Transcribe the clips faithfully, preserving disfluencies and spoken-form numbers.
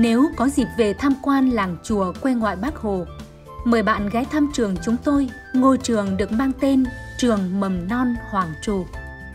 Nếu có dịp về tham quan làng chùa quê ngoại Bác Hồ, mời bạn ghé thăm trường chúng tôi, ngôi trường được mang tên Trường Mầm non Hoàng Trù.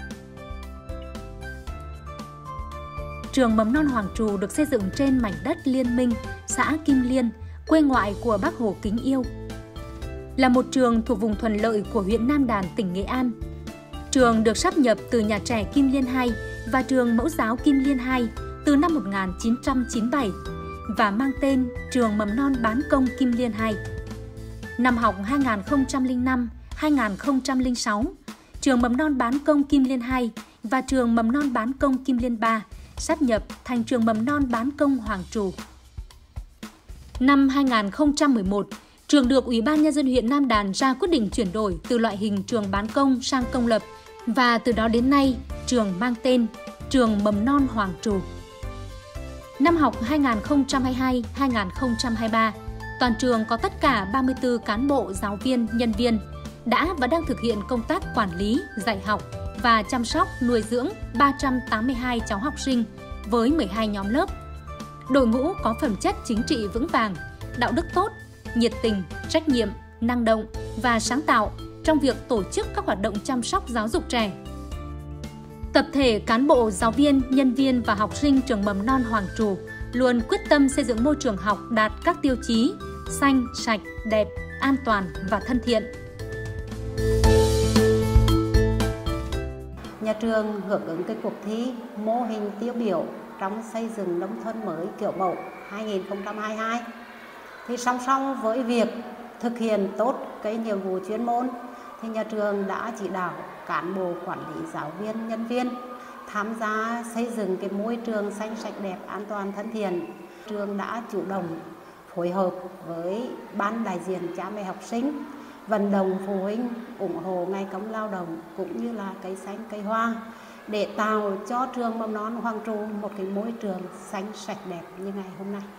Trường Mầm non Hoàng Trù được xây dựng trên mảnh đất Liên Minh, xã Kim Liên, quê ngoại của Bác Hồ kính yêu. Là một trường thuộc vùng thuận lợi của huyện Nam Đàn, tỉnh Nghệ An. Trường được sáp nhập từ nhà trẻ Kim Liên hai và trường mẫu giáo Kim Liên hai từ năm một nghìn chín trăm chín mươi bảy và mang tên Trường Mầm non Bán công Kim Liên hai. Năm học hai nghìn không trăm lẻ năm hai nghìn không trăm lẻ sáu, Trường Mầm non Bán công Kim Liên hai và Trường Mầm non Bán công Kim Liên ba sáp nhập thành Trường Mầm non Bán công Hoàng Trù. Năm hai nghìn không trăm mười một, trường được Ủy ban Nhân dân huyện Nam Đàn ra quyết định chuyển đổi từ loại hình trường bán công sang công lập và từ đó đến nay, trường mang tên Trường Mầm non Hoàng Trù. Năm học hai nghìn không trăm hai mươi hai hai nghìn không trăm hai mươi ba, toàn trường có tất cả ba mươi tư cán bộ, giáo viên, nhân viên đã và đang thực hiện công tác quản lý, dạy học và chăm sóc, nuôi dưỡng ba trăm tám mươi hai cháu học sinh với mười hai nhóm lớp. Đội ngũ có phẩm chất chính trị vững vàng, đạo đức tốt, nhiệt tình, trách nhiệm, năng động và sáng tạo trong việc tổ chức các hoạt động chăm sóc giáo dục trẻ. Tập thể cán bộ, giáo viên, nhân viên và học sinh trường Mầm non Hoàng Trù luôn quyết tâm xây dựng môi trường học đạt các tiêu chí xanh, sạch, đẹp, an toàn và thân thiện. Nhà trường hưởng ứng cái cuộc thi mô hình tiêu biểu trong xây dựng nông thôn mới kiểu mẫu hai nghìn không trăm hai mươi hai. Thì song song với việc thực hiện tốt cái nhiệm vụ chuyên môn thì nhà trường đã chỉ đạo cán bộ, quản lý, giáo viên, nhân viên tham gia xây dựng cái môi trường xanh sạch đẹp, an toàn, thân thiện. Trường đã chủ động phối hợp với ban đại diện cha mẹ học sinh, vận động phụ huynh ủng hộ ngày công lao động cũng như là cây xanh, cây hoa để tạo cho trường Mầm non Hoàng Trù một cái môi trường xanh sạch đẹp như ngày hôm nay.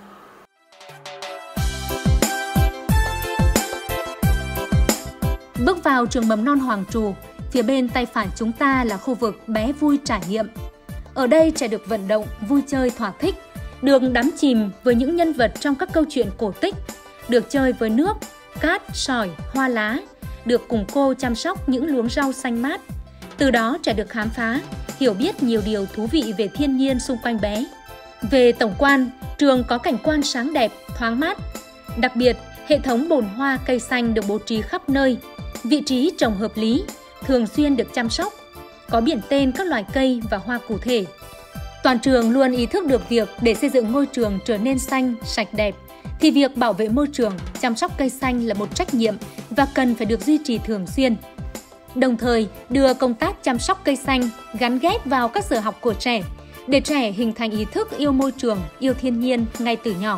Bước vào trường Mầm non Hoàng Trù, phía bên tay phải chúng ta là khu vực bé vui trải nghiệm. Ở đây trẻ được vận động, vui chơi thỏa thích, được đắm chìm với những nhân vật trong các câu chuyện cổ tích, được chơi với nước, cát, sỏi, hoa lá, được cùng cô chăm sóc những luống rau xanh mát. Từ đó trẻ được khám phá, hiểu biết nhiều điều thú vị về thiên nhiên xung quanh bé. Về tổng quan, trường có cảnh quan sáng đẹp, thoáng mát. Đặc biệt, hệ thống bồn hoa cây xanh được bố trí khắp nơi, vị trí trồng hợp lý, thường xuyên được chăm sóc, có biển tên các loài cây và hoa cụ thể. Toàn trường luôn ý thức được việc để xây dựng ngôi trường trở nên xanh, sạch đẹp, thì việc bảo vệ môi trường, chăm sóc cây xanh là một trách nhiệm và cần phải được duy trì thường xuyên. Đồng thời, đưa công tác chăm sóc cây xanh gắn ghép vào các giờ học của trẻ, để trẻ hình thành ý thức yêu môi trường, yêu thiên nhiên ngay từ nhỏ.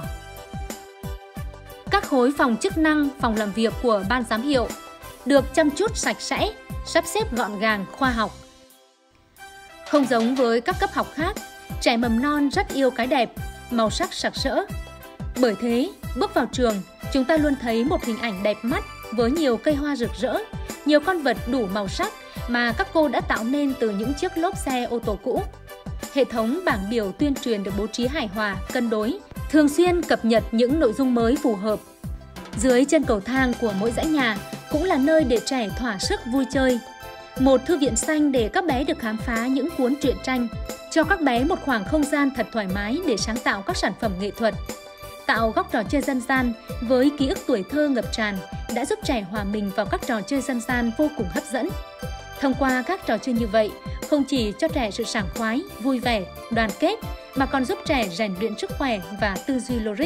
Các khối phòng chức năng, phòng làm việc của ban giám hiệu được chăm chút sạch sẽ, sắp xếp gọn gàng, khoa học. Không giống với các cấp học khác, trẻ mầm non rất yêu cái đẹp, màu sắc sặc sỡ. Bởi thế, bước vào trường, chúng ta luôn thấy một hình ảnh đẹp mắt với nhiều cây hoa rực rỡ, nhiều con vật đủ màu sắc mà các cô đã tạo nên từ những chiếc lốp xe ô tô cũ. Hệ thống bảng biểu tuyên truyền được bố trí hài hòa, cân đối, thường xuyên cập nhật những nội dung mới phù hợp. Dưới chân cầu thang của mỗi dãy nhà cũng là nơi để trẻ thỏa sức vui chơi. Một thư viện xanh để các bé được khám phá những cuốn truyện tranh, cho các bé một khoảng không gian thật thoải mái để sáng tạo các sản phẩm nghệ thuật. Tạo góc trò chơi dân gian với ký ức tuổi thơ ngập tràn đã giúp trẻ hòa mình vào các trò chơi dân gian vô cùng hấp dẫn. Thông qua các trò chơi như vậy, không chỉ cho trẻ sự sảng khoái, vui vẻ, đoàn kết, mà còn giúp trẻ rèn luyện sức khỏe và tư duy logic.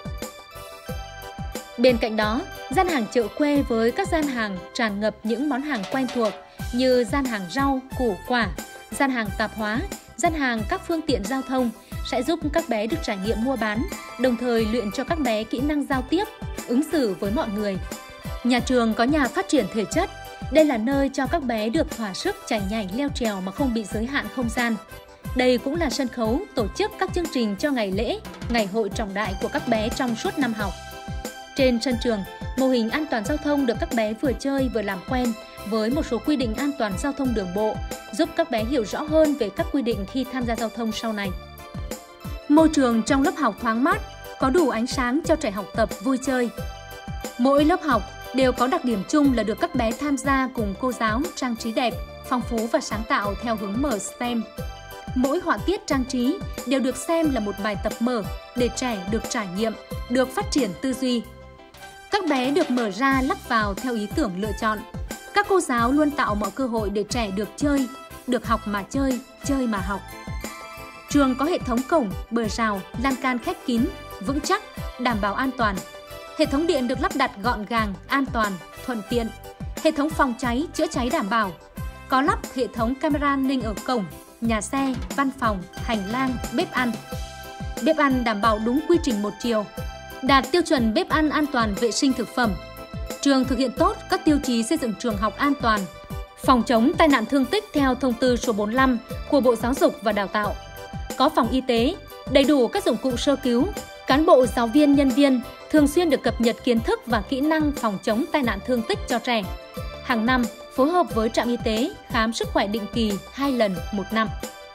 Bên cạnh đó, gian hàng chợ quê với các gian hàng tràn ngập những món hàng quen thuộc như gian hàng rau, củ quả, gian hàng tạp hóa, gian hàng các phương tiện giao thông sẽ giúp các bé được trải nghiệm mua bán, đồng thời luyện cho các bé kỹ năng giao tiếp, ứng xử với mọi người. Nhà trường có nhà phát triển thể chất. Đây là nơi cho các bé được thỏa sức chạy nhảy leo trèo mà không bị giới hạn không gian. Đây cũng là sân khấu tổ chức các chương trình cho ngày lễ, ngày hội trọng đại của các bé trong suốt năm học. Trên sân trường, mô hình an toàn giao thông được các bé vừa chơi vừa làm quen với một số quy định an toàn giao thông đường bộ, giúp các bé hiểu rõ hơn về các quy định khi tham gia giao thông sau này. Môi trường trong lớp học thoáng mát, có đủ ánh sáng cho trẻ học tập vui chơi. Mỗi lớp học đều có đặc điểm chung là được các bé tham gia cùng cô giáo trang trí đẹp, phong phú và sáng tạo theo hướng mở STEM. Mỗi họa tiết trang trí đều được xem là một bài tập mở để trẻ được trải nghiệm, được phát triển tư duy. Các bé được mở ra lắp vào theo ý tưởng lựa chọn. Các cô giáo luôn tạo mọi cơ hội để trẻ được chơi, được học mà chơi, chơi mà học. Trường có hệ thống cổng, bờ rào, lan can khép kín, vững chắc, đảm bảo an toàn. Hệ thống điện được lắp đặt gọn gàng, an toàn, thuận tiện. Hệ thống phòng cháy, chữa cháy đảm bảo. Có lắp hệ thống camera an ninh ở cổng, nhà xe, văn phòng, hành lang, bếp ăn. Bếp ăn đảm bảo đúng quy trình một chiều, đạt tiêu chuẩn bếp ăn an toàn vệ sinh thực phẩm. Trường thực hiện tốt các tiêu chí xây dựng trường học an toàn, phòng chống tai nạn thương tích theo thông tư số bốn mươi lăm của Bộ Giáo dục và Đào tạo. Có phòng y tế, đầy đủ các dụng cụ sơ cứu. Cán bộ, giáo viên, nhân viên thường xuyên được cập nhật kiến thức và kỹ năng phòng chống tai nạn thương tích cho trẻ. Hàng năm, phối hợp với trạm y tế khám sức khỏe định kỳ hai lần một năm.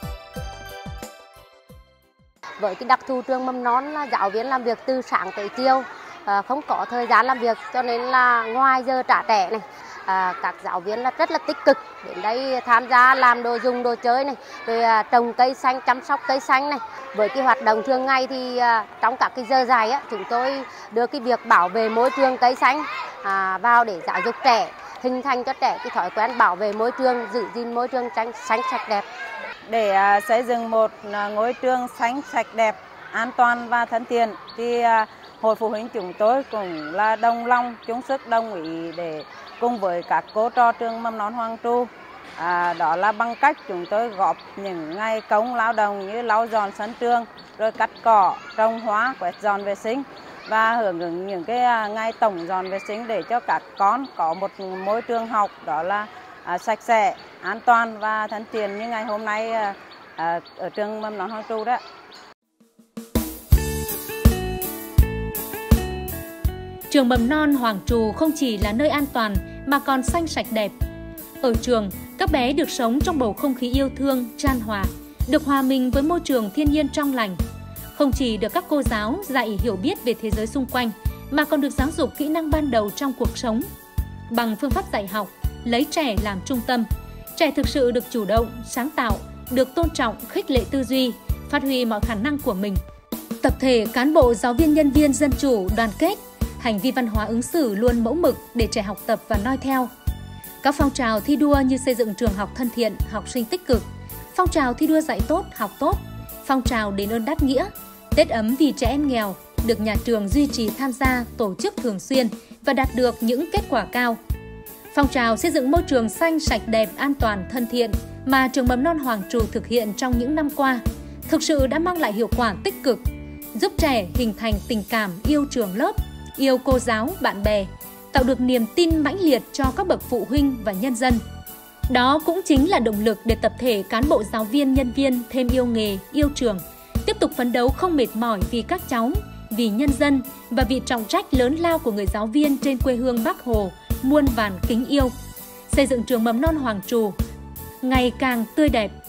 Với cái đặc thù trường mầm non là giáo viên làm việc từ sáng tới chiều, không có thời gian làm việc, cho nên là ngoài giờ trả trẻ này, các giáo viên là rất là tích cực đến đây tham gia làm đồ dùng, đồ chơi này, rồi trồng cây xanh, chăm sóc cây xanh này. Với cái hoạt động thường ngày thì trong các cái giờ dài á, chúng tôi đưa cái việc bảo vệ môi trường cây xanh vào để giáo dục trẻ, hình thành cho trẻ cái thói quen bảo vệ môi trường, giữ gìn môi trường xanh sạch đẹp. Để xây dựng một ngôi trường xanh sạch đẹp, an toàn và thân thiện thì Hội Phụ huynh chúng tôi cũng là đồng lòng, chung sức đồng ý để cùng với các cô trò trường mầm non Hoàng Tru. À, đó là bằng cách chúng tôi góp những ngày công lao động như lau dọn sân trường, rồi cắt cỏ, trồng hoa, quét dọn vệ sinh và hưởng ứng những cái ngày tổng dọn vệ sinh để cho các con có một môi trường học đó là à, sạch sẽ, an toàn và thân thiện như ngày hôm nay à, à, ở trường mầm non Hoàng Tru đó. Trường mầm non Hoàng Trù không chỉ là nơi an toàn mà còn xanh sạch đẹp. Ở trường, các bé được sống trong bầu không khí yêu thương, chan hòa, được hòa mình với môi trường thiên nhiên trong lành. Không chỉ được các cô giáo dạy hiểu biết về thế giới xung quanh, mà còn được giáo dục kỹ năng ban đầu trong cuộc sống. Bằng phương pháp dạy học, lấy trẻ làm trung tâm, trẻ thực sự được chủ động, sáng tạo, được tôn trọng, khích lệ tư duy, phát huy mọi khả năng của mình. Tập thể cán bộ, giáo viên, nhân viên dân chủ, đoàn kết, hành vi văn hóa ứng xử luôn mẫu mực để trẻ học tập và noi theo. Các phong trào thi đua như xây dựng trường học thân thiện, học sinh tích cực, phong trào thi đua dạy tốt, học tốt, phong trào đền ơn đáp nghĩa, Tết ấm vì trẻ em nghèo được nhà trường duy trì tham gia, tổ chức thường xuyên và đạt được những kết quả cao. Phong trào xây dựng môi trường xanh, sạch đẹp, an toàn, thân thiện mà trường mầm non Hoàng Trù thực hiện trong những năm qua thực sự đã mang lại hiệu quả tích cực, giúp trẻ hình thành tình cảm yêu trường lớp, yêu cô giáo, bạn bè, tạo được niềm tin mãnh liệt cho các bậc phụ huynh và nhân dân. Đó cũng chính là động lực để tập thể cán bộ, giáo viên, nhân viên thêm yêu nghề, yêu trường, tiếp tục phấn đấu không mệt mỏi vì các cháu, vì nhân dân và vì trọng trách lớn lao của người giáo viên trên quê hương Bác Hồ muôn vàn kính yêu, xây dựng trường mầm non Hoàng Trù ngày càng tươi đẹp,